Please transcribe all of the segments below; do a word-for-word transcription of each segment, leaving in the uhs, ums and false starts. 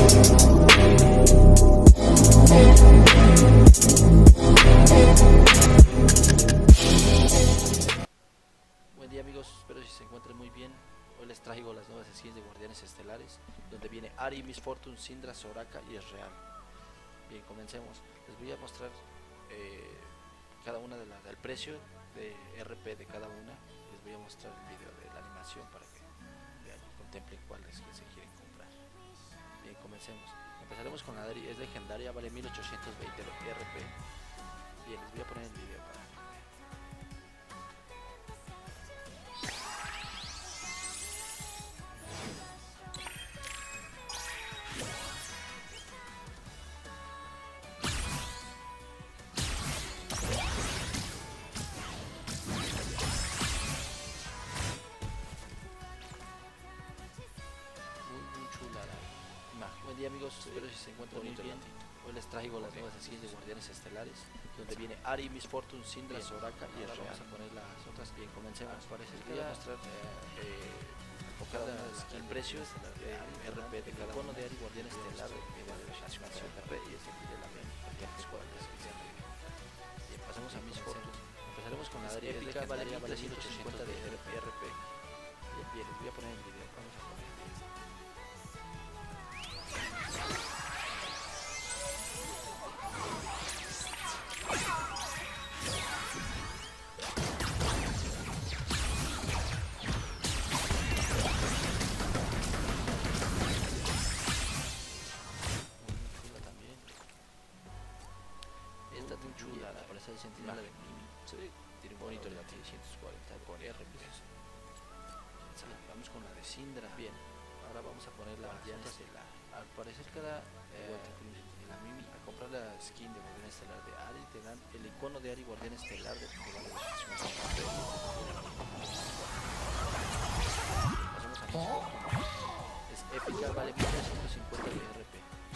Buen día amigos, espero que se encuentren muy bien. Hoy les traigo las nuevas skins de Guardianes Estelares, donde viene Ahri, Miss Fortune, Syndra, Soraka y Ezreal. Bien, comencemos. Les voy a mostrar eh, cada una de las del precio de R P de cada una. Les voy a mostrar el video de la animación para que vean y contemplen cuáles que se quieren comprar. Bien, comencemos. Empezaremos con la Ahri, es legendaria, vale mil ochocientos veinte R P. Bien, les voy a poner el video para Buen día amigos, espero que se encuentren muy bien. Hoy les traigo las nuevas skins de Guardianes Estelares, donde viene Ahri, Miss Fortune, Syndra, Soraka y ahora vamos a poner las otras. Bien, comencemos. Parece que voy a mostrar eh, con cada una el precio de R P de cada uno de Ahri, Guardianes Estelar, de la animación R P y este de la Bien, pasemos a Miss Fortune. Empezaremos con la Ahri épica, vale mil trescientos cincuenta de R P. Bien, bien, les voy a poner el video. Vamos a poner. Chula, la parece de centinela de Mimi. Sí, tiene un bonito de seiscientos cuarenta por R P. Vamos con la de Syndra. Bien, ahora vamos a poner la llantas de la. Al parecer cada eh, la Mimi a comprar la skin de Guardián Estelar de Ahri te dan el icono de Ahri Guardián Estelar de que vale pasamos a Miss es épica, vale mil trescientos cincuenta de R P.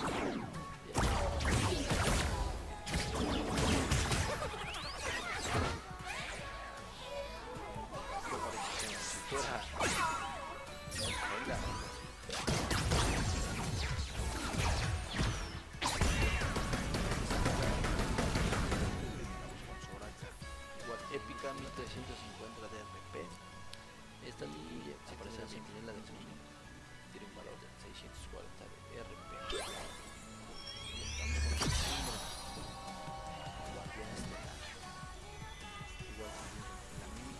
Épica mil trescientos cincuenta de R P. Esta línea se parece a la centinela de Mimi. Tiene un valor de seiscientos cuarenta de R P. Vamos con Syndra. Guardián Estelar. Igual que la Mimi.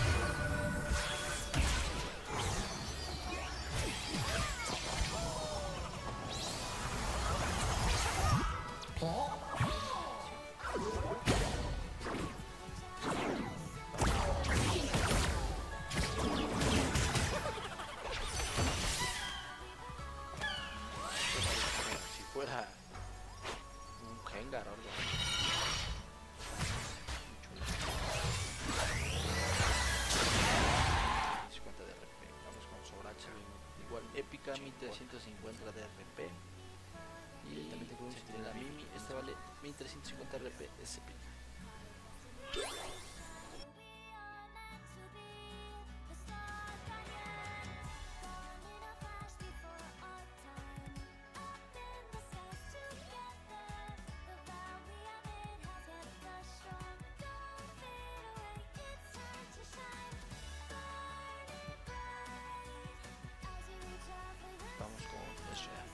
Fuera un Gengar o algo cincuenta de R P. Vamos con Soraka, igual épica mil trescientos cincuenta de R P y también tengo de la Mimi. Este vale mil trescientos cincuenta R P, es épica. Vamos con Ezreal.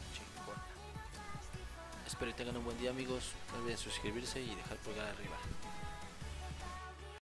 Espero que tengan un buen día amigos, no olviden suscribirse y dejar pulgar arriba.